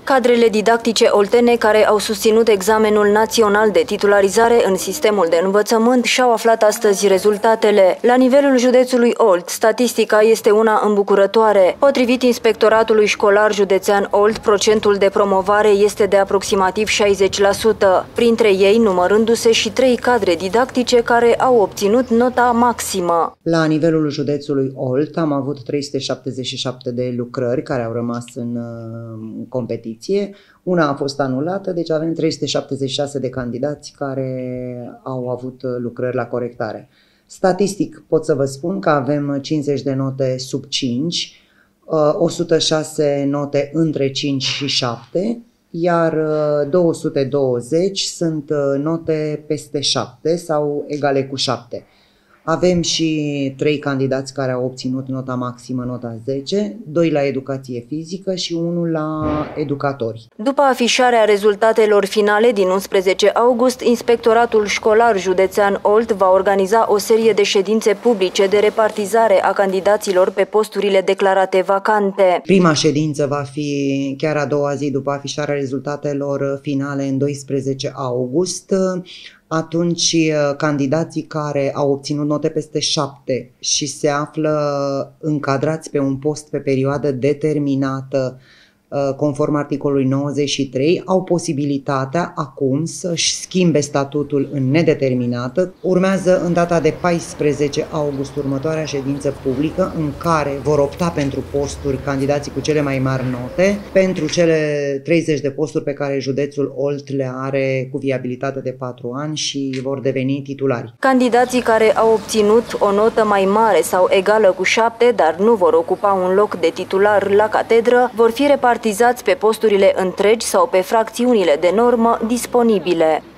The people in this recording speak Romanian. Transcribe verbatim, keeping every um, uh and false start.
Cadrele didactice oltene care au susținut examenul național de titularizare în sistemul de învățământ și-au aflat astăzi rezultatele. La nivelul județului Olt, statistica este una îmbucurătoare. Potrivit Inspectoratului Școlar Județean Olt, procentul de promovare este de aproximativ șaizeci la sută, printre ei numărându-se și trei cadre didactice care au obținut nota maximă. La nivelul județului Olt am avut trei sute șaptezeci și șapte de lucrări care au rămas în uh, competiție. Una a fost anulată, deci avem trei sute șaptezeci și șase de candidați care au avut lucrări la corectare. Statistic pot să vă spun că avem cincizeci de note sub cinci, o sută șase note între cinci și șapte, iar două sute douăzeci sunt note peste șapte sau egale cu șapte. Avem și trei candidați care au obținut nota maximă, nota zece, doi la educație fizică și unul la educatori. După afișarea rezultatelor finale din unsprezece august, Inspectoratul Școlar Județean Olt va organiza o serie de ședințe publice de repartizare a candidaților pe posturile declarate vacante. Prima ședință va fi chiar a doua zi după afișarea rezultatelor finale în doisprezece august. Atunci candidații care au obținut note peste șapte și se află încadrați pe un post pe perioadă determinată conform articolului nouăzeci și trei, au posibilitatea acum să-și schimbe statutul în nedeterminată. Urmează în data de paisprezece august următoarea ședință publică în care vor opta pentru posturi candidații cu cele mai mari note, pentru cele treizeci de posturi pe care județul Olt le are cu viabilitate de patru ani și vor deveni titulari. Candidații care au obținut o notă mai mare sau egală cu șapte, dar nu vor ocupa un loc de titular la catedră, vor fi repartizați pe posturile întregi sau pe fracțiunile de normă disponibile.